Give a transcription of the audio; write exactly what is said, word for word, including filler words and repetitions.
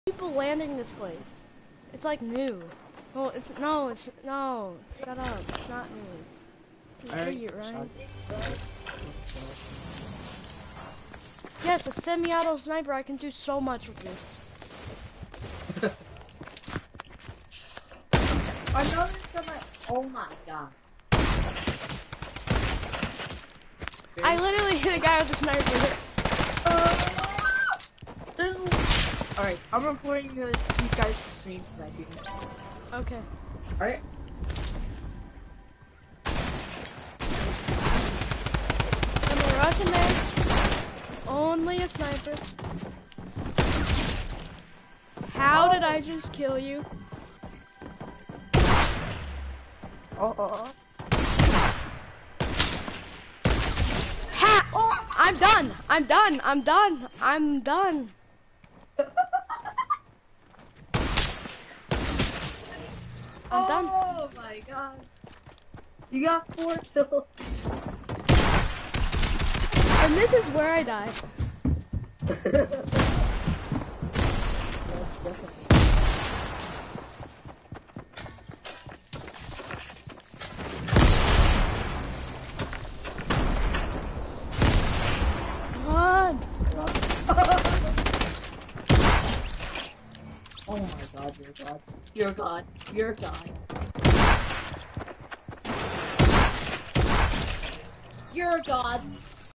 people landing this place? It's like new. Oh, it's no, it's no. Shut up. It's not new. You idiot, right? Yes, a semi-auto sniper. I can do so much with this. Another semi. Oh my god. I literally hit a guy with a sniper. Uh, there's. All right, I'm recording the, these guys' screen sniping. Okay. All right. I'm gonna rush in there. Only a sniper. How oh. did I just kill you? Oh, oh, oh. Ha! Oh, I'm done. I'm done. I'm done. I'm done. I'm done. Oh my god. You got four kills. And this is where I die. Come on. Oh my god, you're god. You're god. You're god. You're god.